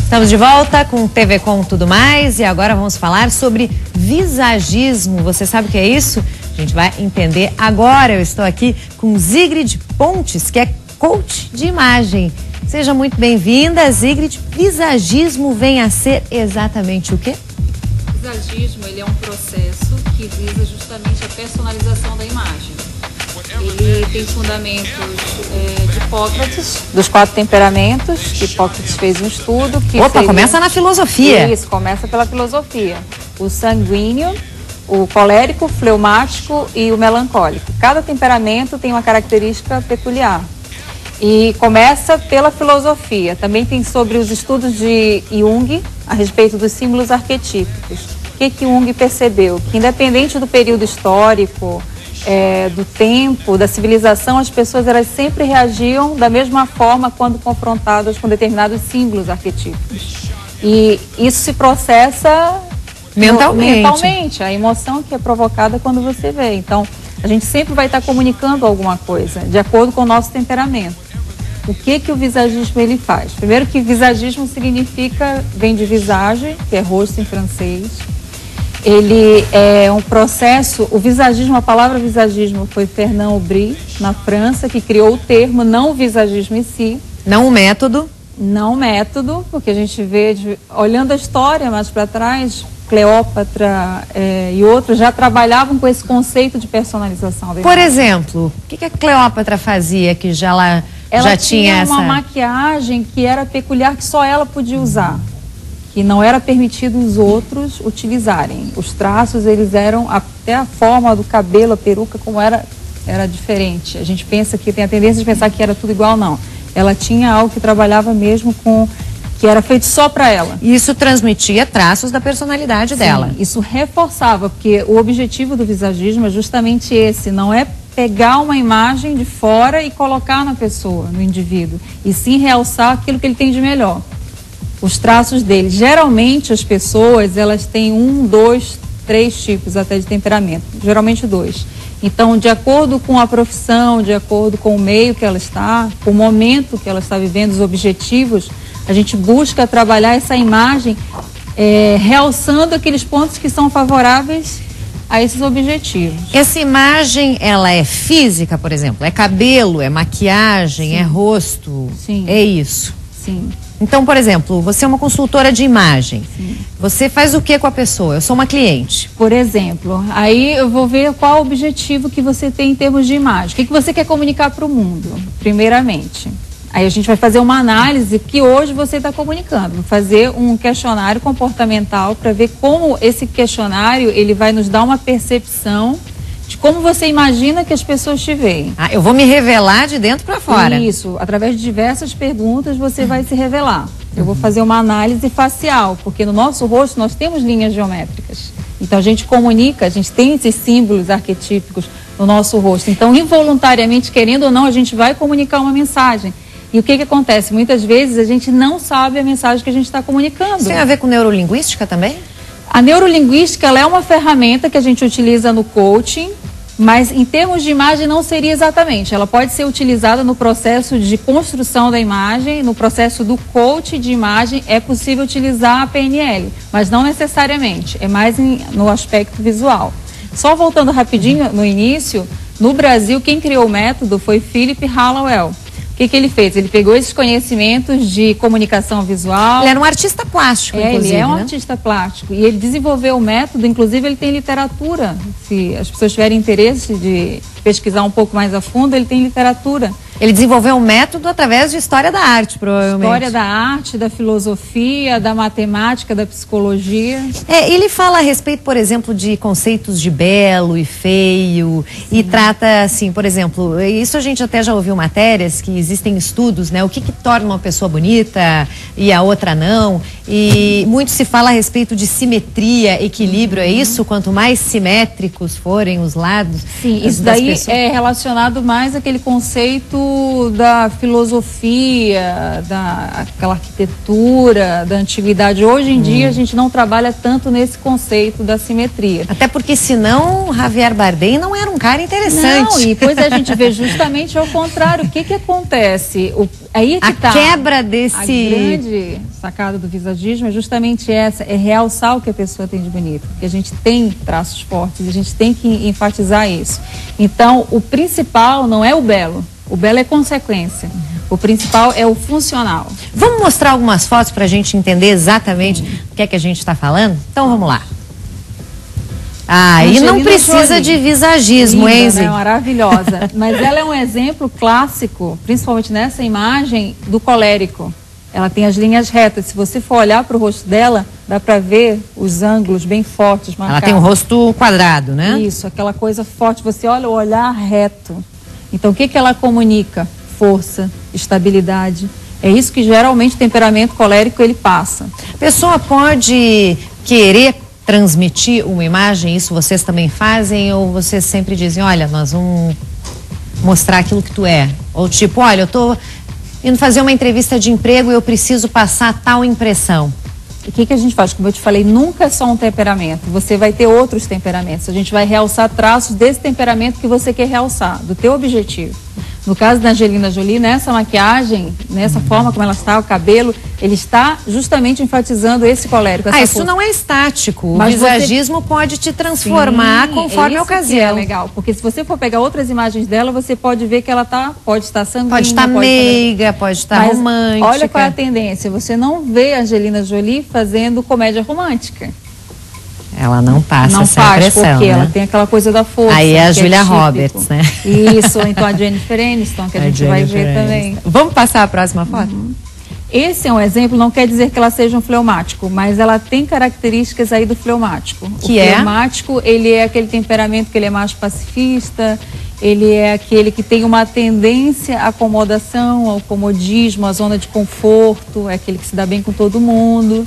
Estamos de volta com TV Com Tudo Mais e agora vamos falar sobre visagismo. Você sabe o que é isso? A gente vai entender agora. Eu estou aqui com Zigrid Pontes, que é coach de imagem. Seja muito bem-vinda, Zigrid. Visagismo vem a ser exatamente o quê? Visagismo, ele é um processo que visa justamente a personalização da imagem. Ele tem fundamentos de Hipócrates, dos 4 temperamentos, que Hipócrates fez um estudo. Que começa na filosofia. Isso, começa pela filosofia. O sanguíneo, o colérico, o fleumático e o melancólico. Cada temperamento tem uma característica peculiar. E começa pela filosofia. Também tem sobre os estudos de Jung a respeito dos símbolos arquetípicos. O que Jung percebeu? Que independente do período histórico, do tempo, da civilização, as pessoas elas sempre reagiam da mesma forma quando confrontadas com determinados símbolos arquetípicos. E isso se processa mentalmente, a emoção que é provocada quando você vê. Então, a gente sempre vai estar comunicando alguma coisa, de acordo com o nosso temperamento. O que o visagismo ele faz? Primeiro que visagismo significa, vem de visage, que é rosto em francês. Ele é um processo, o visagismo, a palavra visagismo foi Fernand Aubry, na França, que criou o termo, não o visagismo em si. Não o método? Não o método, porque a gente vê, olhando a história mais para trás, Cleópatra e outros já trabalhavam com esse conceito de personalização. Por exemplo, o que a Cleópatra fazia que ela já tinha uma maquiagem que era peculiar, que só ela podia usar. Que não era permitido os outros utilizarem. Os traços, eles eram, até a forma do cabelo, a peruca, como era diferente. A gente pensa que tem a tendência de pensar que era tudo igual, não. Ela tinha algo que trabalhava mesmo com, que era feito só para ela. Isso transmitia traços da personalidade dela. Isso reforçava, porque o objetivo do visagismo é justamente esse, não é pegar uma imagem de fora e colocar na pessoa, no indivíduo, e sim realçar aquilo que ele tem de melhor. Os traços dele. Geralmente as pessoas, elas têm 1, 2, 3 tipos até de temperamento, geralmente 2. Então, de acordo com a profissão, de acordo com o meio que ela está, com o momento que ela está vivendo, os objetivos, a gente busca trabalhar essa imagem realçando aqueles pontos que são favoráveis a esses objetivos. Essa imagem, ela é física, por exemplo? É cabelo, é maquiagem, é rosto? Sim. É isso? Sim. Então, por exemplo, você é uma consultora de imagem. Sim. Você faz o que com a pessoa? Eu sou uma cliente. Por exemplo, aí eu vou ver qual o objetivo que você tem em termos de imagem. O que você quer comunicar para o mundo, primeiramente? Aí a gente vai fazer uma análise que hoje você está comunicando. Vou fazer um questionário comportamental para ver como esse questionário ele vai nos dar uma percepção de como você imagina que as pessoas te veem. Eu vou me revelar de dentro para fora. Isso, através de diversas perguntas você vai se revelar. Eu vou fazer uma análise facial, porque no nosso rosto nós temos linhas geométricas. Então a gente comunica, a gente tem esses símbolos arquetípicos no nosso rosto. Então involuntariamente, querendo ou não, a gente vai comunicar uma mensagem. E o que acontece? Muitas vezes a gente não sabe a mensagem que a gente está comunicando. Isso tem a ver com neurolinguística também? A neurolinguística ela é uma ferramenta que a gente utiliza no coaching, mas em termos de imagem não seria exatamente. Ela pode ser utilizada no processo de construção da imagem, no processo do coaching de imagem é possível utilizar a PNL, mas não necessariamente, é mais no aspecto visual. Só voltando rapidinho no início, no Brasil quem criou o método foi Philip Hallowell. O que ele fez? Ele pegou esses conhecimentos de comunicação visual. Ele era um artista plástico, inclusive, ele é um artista plástico. E ele desenvolveu o método, inclusive ele tem literatura. Se as pessoas tiverem interesse de pesquisar um pouco mais a fundo, ele tem literatura. Ele desenvolveu um método através de história da arte, provavelmente. História da arte, da filosofia, da matemática, da psicologia. Ele fala a respeito, por exemplo, de conceitos de belo e feio. Sim. E trata, assim, por exemplo, isso a gente até já ouviu matérias que existem estudos, né? O que torna uma pessoa bonita e a outra não. E muito se fala a respeito de simetria, equilíbrio, é isso? Quanto mais simétricos forem os lados. Sim, isso daí pessoa. é relacionado mais àquele conceito da filosofia, daquela arquitetura, da antiguidade. Hoje em dia a gente não trabalha tanto nesse conceito da simetria. Até porque senão Javier Bardem não era um cara interessante. Não, e depois a gente vê justamente ao contrário. O que que acontece? Aí que a quebra desse... A grande sacada do visagismo é justamente essa, é realçar o que a pessoa tem de bonito. Porque a gente tem traços fortes, a gente tem que enfatizar isso. Então, o principal não é o belo é consequência. O principal é o funcional. Vamos mostrar algumas fotos para a gente entender exatamente o que é que a gente está falando? Então, vamos lá. E não precisa de visagismo, hein, Zig? Maravilhosa. Mas ela é um exemplo clássico, principalmente nessa imagem, do colérico. Ela tem as linhas retas. Se você for olhar para o rosto dela, dá para ver os ângulos bem fortes, marcados. Ela tem um rosto quadrado, né? Isso, aquela coisa forte. Você olha o olhar reto. Então, o que que ela comunica? Força, estabilidade. É isso que geralmente o temperamento colérico ele passa. A pessoa pode querer transmitir uma imagem, isso vocês também fazem, ou vocês sempre dizem, olha, nós vamos mostrar aquilo que tu é? Ou tipo, olha, eu tô indo fazer uma entrevista de emprego e eu preciso passar tal impressão. E o que que a gente faz? Como eu te falei, nunca é só um temperamento, você vai ter outros temperamentos, a gente vai realçar traços desse temperamento que você quer realçar, do teu objetivo. No caso da Angelina Jolie, nessa maquiagem, nessa forma como ela está, o cabelo, ele está justamente enfatizando esse colérico. Isso força. Não é estático. O visagismo pode te transformar conforme a ocasião. É legal, porque se você for pegar outras imagens dela, você pode ver que ela pode estar sanguínea. Pode estar meiga, pode estar romântica. Olha qual é a tendência, você não vê a Angelina Jolie fazendo comédia romântica. Ela não passa essa impressão, porque né? ela tem aquela coisa da força. Aí é a Julia Roberts, né? Isso, então a Jennifer Aniston, que a gente vai ver também. Vamos passar a próxima foto? Esse é um exemplo, não quer dizer que ela seja um fleumático, mas ela tem características aí do fleumático. O fleumático, ele é aquele temperamento que ele é mais pacifista, ele é aquele que tem uma tendência à acomodação, ao comodismo, à zona de conforto, é aquele que se dá bem com todo mundo,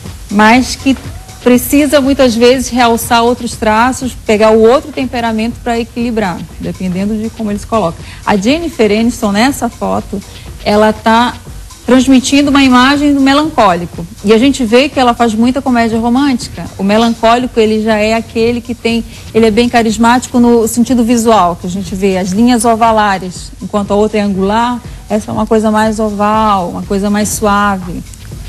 mas que precisa muitas vezes realçar outros traços, pegar o outro temperamento para equilibrar, dependendo de como eles colocam. A Jennifer Aniston, nessa foto, ela está transmitindo uma imagem do melancólico. E a gente vê que ela faz muita comédia romântica. O melancólico, ele já é aquele que tem, ele é bem carismático no sentido visual, que a gente vê as linhas ovalares, enquanto a outra é angular, essa é uma coisa mais oval, uma coisa mais suave.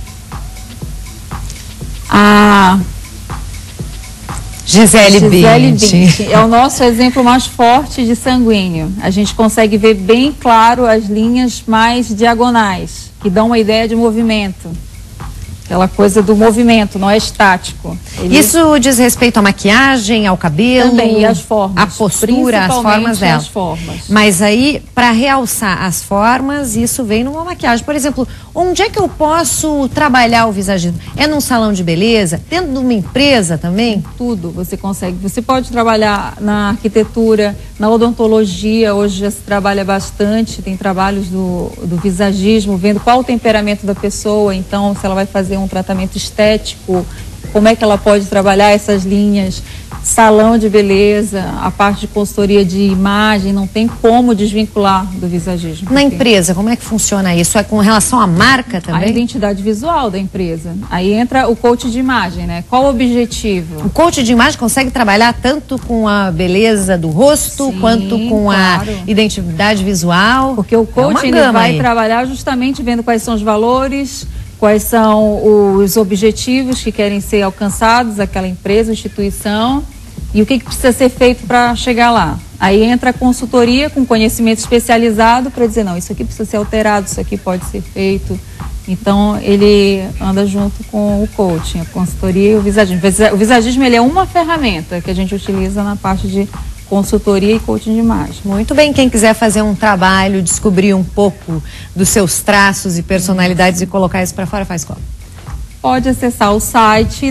Gisele Bündchen é o nosso exemplo mais forte de sanguíneo. A gente consegue ver bem claro as linhas mais diagonais, que dão uma ideia de movimento. Aquela coisa do movimento, não é estático. Isso diz respeito à maquiagem, ao cabelo? Também, e às formas. A postura, as formas dela. As formas. Mas aí, para realçar as formas, isso vem numa maquiagem. Por exemplo, onde é que eu posso trabalhar o visagismo? É num salão de beleza? Dentro de uma empresa também? Tudo você consegue. Você pode trabalhar na arquitetura, na odontologia, hoje já se trabalha bastante, tem trabalhos do visagismo, vendo qual o temperamento da pessoa, então se ela vai fazer um tratamento estético, como é que ela pode trabalhar essas linhas, salão de beleza, a parte de consultoria de imagem, não tem como desvincular do visagismo. Na empresa, como é que funciona isso? É com relação à marca também? A identidade visual da empresa. Aí entra o coach de imagem, né? Qual o objetivo? O coach de imagem consegue trabalhar tanto com a beleza do rosto, quanto com a identidade visual? Porque o coach ele vai trabalhar justamente vendo quais são os valores, quais são os objetivos que querem ser alcançados, aquela empresa, instituição, e o que precisa ser feito para chegar lá. Aí entra a consultoria com conhecimento especializado para dizer, não, isso aqui precisa ser alterado, isso aqui pode ser feito. Então, ele anda junto com o coaching, a consultoria e o visagismo. O visagismo ele é uma ferramenta que a gente utiliza na parte de consultoria e coaching de imagem. Muito bem, quem quiser fazer um trabalho, descobrir um pouco dos seus traços e personalidades e colocar isso para fora, faz como? Pode acessar o site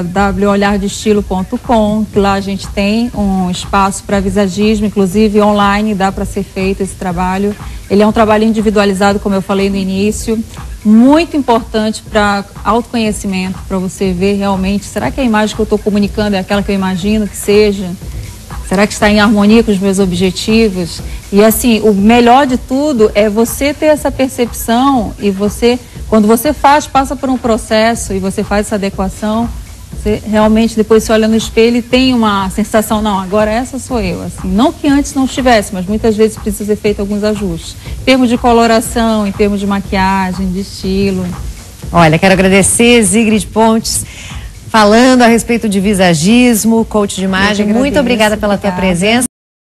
www.olhardestilo.com, que lá a gente tem um espaço para visagismo, inclusive online, dá para ser feito esse trabalho. Ele é um trabalho individualizado, como eu falei no início, muito importante para autoconhecimento, para você ver realmente, será que a imagem que eu estou comunicando é aquela que eu imagino que seja? Será que está em harmonia com os meus objetivos? E assim, o melhor de tudo é você ter essa percepção e você, quando você passa por um processo e você faz essa adequação, você realmente depois se olha no espelho e tem uma sensação, não, agora essa sou eu. Assim, não que antes não estivesse, mas muitas vezes precisa ser feito alguns ajustes. Em termos de coloração, em termos de maquiagem, de estilo. Olha, quero agradecer Zigrid Pontes, falando a respeito de visagismo, coach de imagem. Muito obrigada pela tua presença.